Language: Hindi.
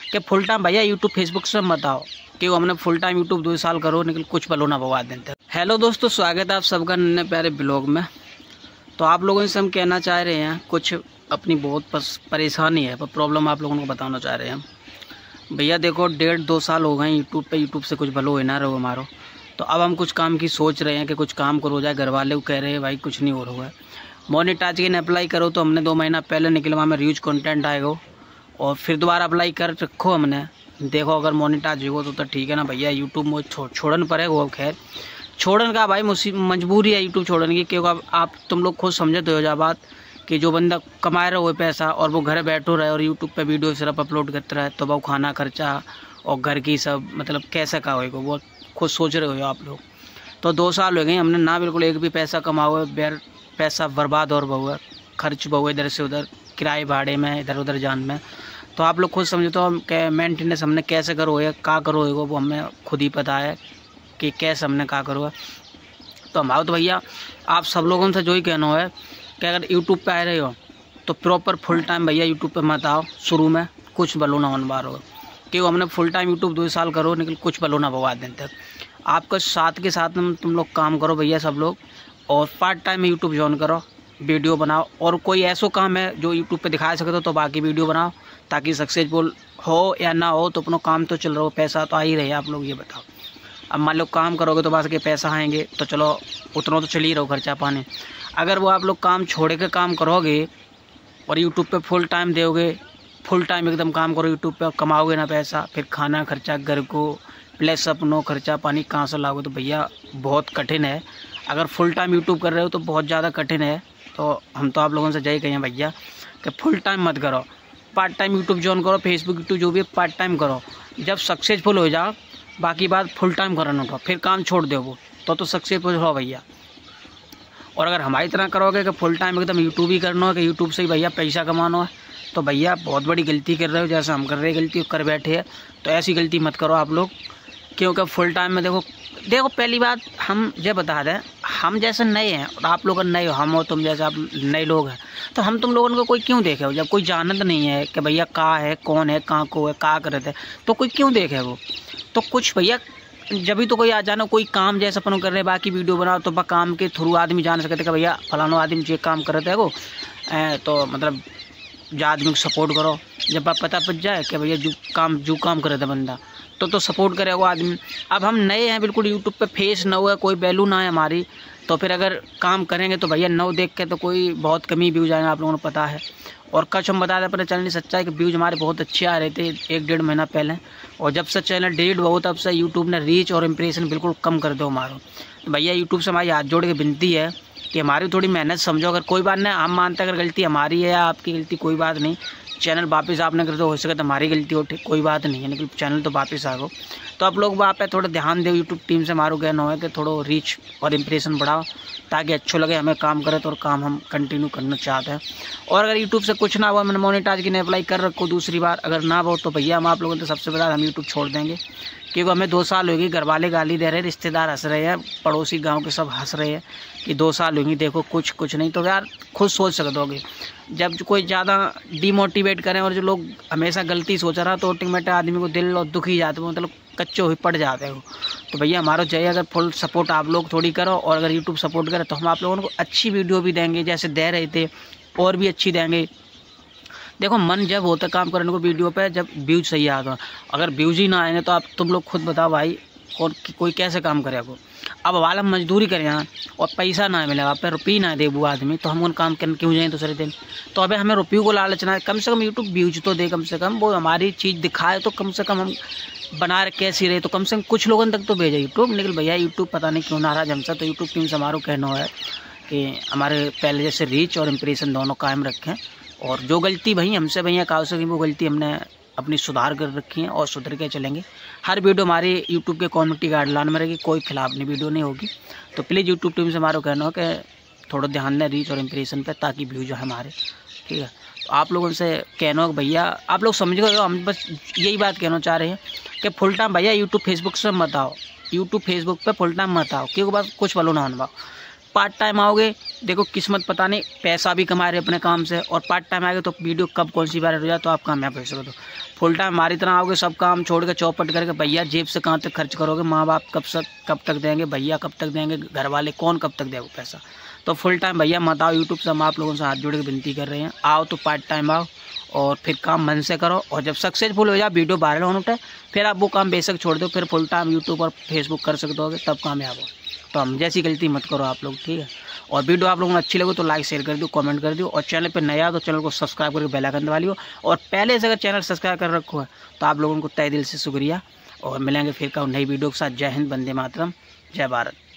कि फुल टाइम भैया यूट्यूब फेसबुक से मत आओ, क्यों हमने फुल टाइम यूट्यूब 2 साल करो निकल कुछ पलो ना बवा देते। हेलो दोस्तों, स्वागत है आप सबका नन्हे प्यारे ब्लॉग में। तो आप लोगों से हम कहना चाह रहे हैं, कुछ अपनी बहुत परेशानी है, पर प्रॉब्लम आप लोगों को बताना चाह रहे हैं। भैया देखो 1.5-2 साल हो गए यूट्यूब से कुछ भलो हो ना रहो हमारो। तो अब हम कुछ काम की सोच रहे हैं कि कुछ काम करो जाए। घर वाले कह रहे हैं भाई कुछ नहीं हो रहा है, मोनेटाइज के अप्लाई करो। तो हमने 2 महीना पहले निकलवा में रीच कंटेंट आएगा और फिर दोबारा अप्लाई कर रखो हमने। देखो अगर मोनेटाइज हो तो ठीक है ना भैया। यूट्यूब में छोड़न पर है वो, खैर छोड़न का भाई मजबूरी है यूट्यूब छोड़ने की, क्योंकि आप तुम लोग खुद समझते हो जा बात कि जो बंदा कमा रहा हो पैसा और वो घर बैठो रहे और यूट्यूब पे वीडियो सिर्फ अपलोड करता रहे, तो वो खाना खर्चा और घर की सब मतलब कैसे का होएगा वो खुद सोच रहे हो आप लोग। तो 2 साल हो गए हमने ना बिल्कुल एक भी पैसा कमाओ, पैसा बर्बाद और बहु खर्च बहु इधर से उधर किराए भाड़े में इधर उधर जान में। तो आप लोग खुद समझो तो मेंटेनेंस हमने कैसे करो है का करो है वो हमें खुद ही पता है कि कैसे हमने का करो है। तो हमारा तो भैया आप सब लोगों से जो ही कहना है कि अगर यूट्यूब पे आ रहे हो तो प्रॉपर फुल टाइम भैया यूट्यूब पे मत आओ। शुरू में कुछ भलो ना होने बार हो, क्यों हमने फुल टाइम यूट्यूब 2 साल करो निकल कुछ भलो ना बवा देते। आपका साथ के साथ में तुम लोग काम करो भैया सब लोग, और पार्ट टाइम में यूट्यूब ज्वाइन करो, वीडियो बनाओ। और कोई ऐसा काम है जो यूट्यूब पे दिखा सकते तो बाकी वीडियो बनाओ, ताकि सक्सेसफुल हो या ना हो तो अपना काम तो चल रहा हो, पैसा तो आ ही रहे। आप लोग ये बताओ, अब मान लो काम करोगे तो बस के पैसा आएंगे तो चलो उतना तो चल ही रहो खर्चा पानी। अगर वो आप लोग काम छोड़ के काम करोगे और यूट्यूब पे फुल टाइम दोगे, फुल टाइम एकदम काम करो यूट्यूब पे, कमाओगे ना पैसा, फिर खाना खर्चा घर को प्लस अपनों खर्चा पानी कहाँ से लाओगे, तो भैया बहुत कठिन है। अगर फुल टाइम यूट्यूब कर रहे हो तो बहुत ज़्यादा कठिन है। तो हम तो आप लोगों से यही कहें भैया कि फुल टाइम मत करो, पार्ट टाइम यूट्यूब ज्वाइन करो, फेसबुक यूट्यूब जो भी पार्ट टाइम करो। जब सक्सेसफुल हो जाओ बाकी बात फुल टाइम करना होगा, फिर काम छोड़ दो वो तो सक्सेसफुल हो भैया। और अगर हमारी तरह करोगे कि फुल टाइम एकदम यूट्यूब ही करना हो कि यूट्यूब से ही भैया पैसा कमाना है, तो भैया बहुत बड़ी गलती कर रहे हो। जैसे हम कर रहे हैं गलती कर बैठे हैं, तो ऐसी गलती मत करो आप लोग। क्योंकि फुल टाइम में देखो पहली बात हम ये बता दें, हम जैसे नए हैं और आप लोग नए हो, हम हो तुम जैसे आप नए लोग हैं, तो हम तुम लोगों को कोई क्यों देखे हो। जब कोई जानत नहीं है कि भैया कहाँ है कौन है कहाँ को है कहाँ कर रहे थे, तो कोई क्यों देखे वो। तो कुछ भैया जब भी तो कोई आ जाना कोई काम जैसा अपन कर रहे बाकी वीडियो बनाओ, तो काम के थ्रू आदमी जान सकते कि भैया फलाना आदमी जो काम कर रहे थे वो, तो मतलब जो आदमी को सपोर्ट करो। जब आप पता पड़ जाए कि भैया जो काम कर रहे थे बंदा, तो सपोर्ट करे वो आदमी। अब हम नए हैं बिल्कुल, यूट्यूब पे फेस ना हुआ, कोई वैल्यू ना है हमारी, तो फिर अगर काम करेंगे तो भैया नौ देख के तो कोई बहुत कमी व्यूज आएंगे, आप लोगों को पता है। और कच हम बता दें अपने चैनल की सच्चाई कि व्यूज हमारे बहुत अच्छे आ रहे थे 1-1.5 महीना पहले, और जब से चैनल डिलीट हुआ तब से यूट्यूब ने रीच और इम्प्रेशन बिल्कुल कम कर दो हमारा। तो भैया यूट्यूब से हमारी हाथ जोड़ के विनती है कि हमारी थोड़ी मेहनत समझो। अगर कोई बात नहीं, हम मानते अगर गलती हमारी है या आपकी गलती कोई बात नहीं, चैनल वापस आपने कर दो, हो सके तो हमारी गलती हो ठीक कोई बात नहीं है, लेकिन चैनल तो वापस आ गो। तो आप लोग वहाँ पे थोड़ा ध्यान दो, यूट्यूब टीम से हमारा कहना है कि थोड़ा रीच और इम्प्रेशन बढ़ाओ, ताकि अच्छो लगे हमें काम करे तो, और काम हम कंटिन्यू करना चाहते हैं। और अगर यूट्यूब से कुछ ना हुआ, मैंने मोनेटाइज की अप्लाई कर रखो दूसरी बार, अगर ना हो तो भैया हम आप लोगों को सबसे पहले हम यूट्यूब छोड़ देंगे। क्योंकि हमें 2 साल होगी, घर वाले गाली दे रहे हैं, रिश्तेदार हंस रहे हैं, पड़ोसी गांव के सब हंस रहे हैं कि 2 साल होंगी देखो कुछ नहीं। तो यार खुद सोच सकते होगे, जब कोई ज़्यादा डिमोटिवेट करें और जो लोग हमेशा गलती सोच रहा तो ऑटोमेटिक आदमी को दिल और दुखी जाते हो, मतलब कच्चे हुए पड़ जाते हो। तो भैया हमारा चाहिए अगर फुल सपोर्ट आप लोग थोड़ी करो, और अगर यूट्यूब सपोर्ट करे तो हम आप लोगों को अच्छी वीडियो भी देंगे जैसे दे रहे थे, और भी अच्छी देंगे। देखो मन जब होता है काम करने को वीडियो पे, जब व्यूज सही आता है। अगर व्यूज ही ना आएंगे तो आप तुम लोग खुद बताओ भाई कोई कैसे काम करेगा। अब वाला मजदूरी करें यहाँ और पैसा ना मिलेगा, पे रुपये ना दे वो आदमी, तो हम उन काम करने क्यों जाएँ दूसरे दिन। तो अभी हमें रुपये को लालचना है, कम से कम यूट्यूब व्यूज तो दे, कम से कम वो हमारी चीज़ दिखाए, तो कम से कम हम बना रहे कैसी रहे, तो कम से कम कुछ लोगों तक तो भेजे यूट्यूब। लेकिन भैया यूट्यूब पता नहीं क्यों नाराज हमसे। तो यूट्यूब टीम से हमारा कहना है कि हमारे पहले जैसे रीच और इम्प्रेशन दोनों कायम रखें, और जो गलती भाई हमसे भैया कहा सकी वो गलती हमने अपनी सुधार कर रखी है और सुधर के चलेंगे। हर वीडियो हमारी यूट्यूब के कम्युनिटी गाइडलाइन में रहेगी, कोई खिलाफनी वीडियो नहीं होगी। तो प्लीज़ यूट्यूब टीम से हमारा कहना है कि थोड़ा ध्यान दें रीच और इम्प्रेशन पे, ताकि व्यूज हमारे ठीक है। तो आप लोगों से कहना है भैया आप लोग समझ गए हो, हम बस यही बात कहना चाह रहे हैं कि फुल टाइम भैया यूट्यूब फेसबुक से मत आओ, यूट्यूब फेसबुक पे फुल टाइम मत आओ, क्योंकि बस कुछ वालों ना बनवाओ। पार्ट टाइम आओगे, देखो किस्मत पता नहीं, पैसा भी कमा रहे अपने काम से, और पार्ट टाइम आएगा तो वीडियो कब कौन सी वायरल हो जाए तो आप कामयाब हो सकते हो। फुल टाइम हमारी तरह आओगे, सब काम छोड़ के चौपट करके, भैया जेब से कहाँ तक खर्च करोगे, माँ बाप कब तक देंगे, भैया कब तक देंगे, घर वाले कौन कब तक देगा पैसा। तो फुल टाइम भैया मत आओ यूट्यूब से, हम आप लोगों से हाथ जोड़ के विनती कर रहे हैं, आओ तो पार्ट टाइम आओ और फिर काम मन से करो, और जब सक्सेसफुल हो जाए, वीडियो वायरल होने उठे, फिर आप वो काम बेशक छोड़ दो, फिर फुल टाइम यूट्यूब और फेसबुक कर सकते हो, तब कामयाब हो। तो हम जैसी गलती मत करो आप लोग, ठीक है। और वीडियो आप लोगों को अच्छी लगे तो लाइक शेयर कर दियो, कमेंट कर दियो, और चैनल पे नया तो चैनल को सब्सक्राइब करके बेल आइकन दबा लियो। और पहले से अगर चैनल सब्सक्राइब कर रखो है तो आप लोगों को तहे दिल से शुक्रिया, और मिलेंगे फिर का नई वीडियो के साथ। जय हिंद, वंदे मातरम, जय भारत।